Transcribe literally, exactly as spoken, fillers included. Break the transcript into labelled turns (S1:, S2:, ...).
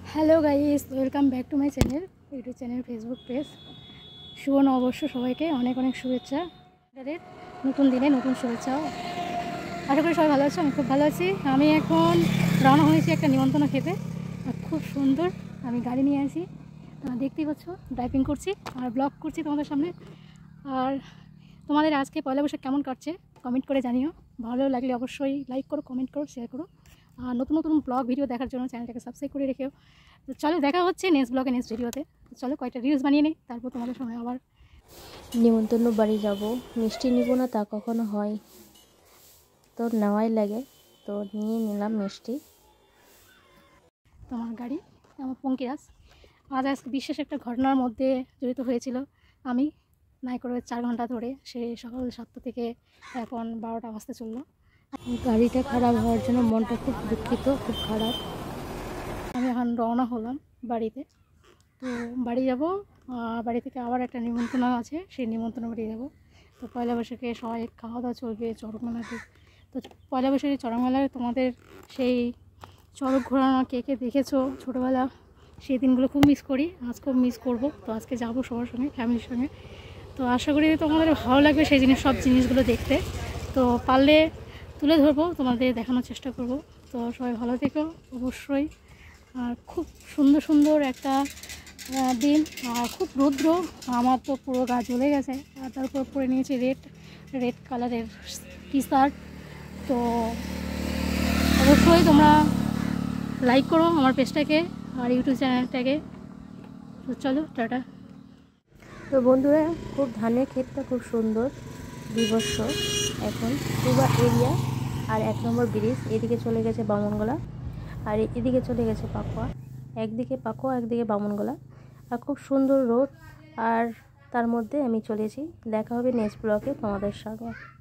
S1: Hello guys, welcome back to my channel, YouTube channel, Facebook page. শুভ নববর্ষ, সবাইকে অনেক অনেক শুভেচ্ছা। তাদের নতুন দিনে নতুন শুভেচ্ছা। আশা করি সবাই ভালো আছে, আমি খুব ভালো আছি। আমি এখন রওনা হয়েছি একটা নিমন্ত্রণ খেতে, খুব সুন্দর। আমি গাড়ি নিয়ে আসি, দেখতেই পাচ্ছ, ড্রাইভিং করছি আর ব্লগ করছি তোমাদের সামনে। আর তোমাদের আজকে পয়লা বৈশাখ কেমন কাটছে কমেন্ট করে জানিও। ভালো লাগলে অবশ্যই লাইক করো, কমেন্ট করো, শেয়ার করো। আর নতুন নতুন ব্লগ ভিডিও দেখার জন্য চ্যানেলটাকে সাবস্ক্রাইব করে রেখেও। তো চলো, দেখা হচ্ছে নেক্সট ব্লগে, নেক্সট ভিডিওতে। তো চলো কয়েকটা রিলস বানিয়ে নিই, তারপর তোমাদের সঙ্গে আবার।
S2: নিমন্ত্রণ বাড়ি যাব, মিষ্টি নিব না তা কখনো হয়, তো নেওয়াই লাগে, তো নিয়ে নিলাম মিষ্টি।
S1: তোমার গাড়ি, আমার পঙ্কিরাজ। আজ আজকে বিশেষ একটা ঘটনার মধ্যে জড়িত হয়েছিল আমি। নাই করে চার ঘন্টা ধরে, সে সকাল সাতটা থেকে এখন বারোটা বাজতে চললো।
S2: গাড়িটা খারাপ হওয়ার জন্য মনটা খুব দুঃখিত, খুব খারাপ।
S1: আমি এখন রওনা হলাম বাড়িতে। তো বাড়ি যাব, বাড়ি থেকে আবার একটা নিমন্ত্রণ আছে, সেই নিমন্ত্রণ বাড়ি যাব। তো পয়লা বৈশাখে সবাই খাওয়া দাওয়া চলবে চড়ক মেলাতে। তো পয়লা বৈশাখে চড়ক মেলায় তোমাদের সেই চড়ক ঘোরানো কে কে দেখেছো ছোটোবেলা, সেই দিনগুলো খুব মিস করি, আজ খুব মিস করব। তো আজকে যাব সবার সঙ্গে, ফ্যামিলির সঙ্গে। তো আশা করি তোমাদের ভালো লাগবে সেই জিনিস, সব জিনিসগুলো দেখতে। তো পারলে তুলে ধরবো, তোমাদের দেখানোর চেষ্টা করব। তো সবাই ভালো থেকো অবশ্যই। আর খুব সুন্দর সুন্দর একটা দিন, আর খুব রৌদ্র, আমার তো পুরো গা জ্বলে গেছে। আর তারপর পরে নিয়েছি রেড রেড কালারের টি শার্ট। তো অবশ্যই তোমরা লাইক করো আমার পেজটাকে আর ইউটিউব চ্যানেলটাকে। তো চলো, টাটা।
S2: তো বন্ধুরা, খুব ধানের ক্ষেতটা খুব সুন্দর, বিভৎস। এখন পুবা এরিয়া আর এক নম্বর ব্রিজ, এদিকে চলে গেছে বামনগোলা আর এদিকে চলে গেছে পাকুয়া। একদিকে পাকুয়া, একদিকে বামনগোলা, আর খুব সুন্দর রোড। আর তার মধ্যে আমি চলেছি। দেখা হবে নেক্সট ব্লগে তোমাদের সঙ্গে।